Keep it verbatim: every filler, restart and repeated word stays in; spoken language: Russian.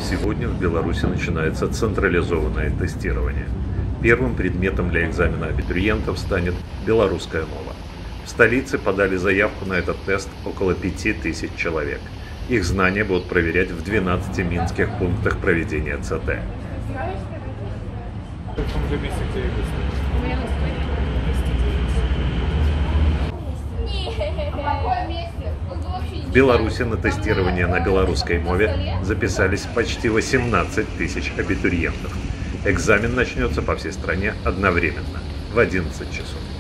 Сегодня в Беларуси начинается централизованное тестирование. Первым предметом для экзамена абитуриентов станет белорусская мова. В столице подали заявку на этот тест около пяти тысяч человек. Их знания будут проверять в двенадцати минских пунктах проведения ЦТ. В Беларуси на тестирование на белорусской мове записались почти восемнадцать тысяч абитуриентов. Экзамен начнется по всей стране одновременно в одиннадцать часов.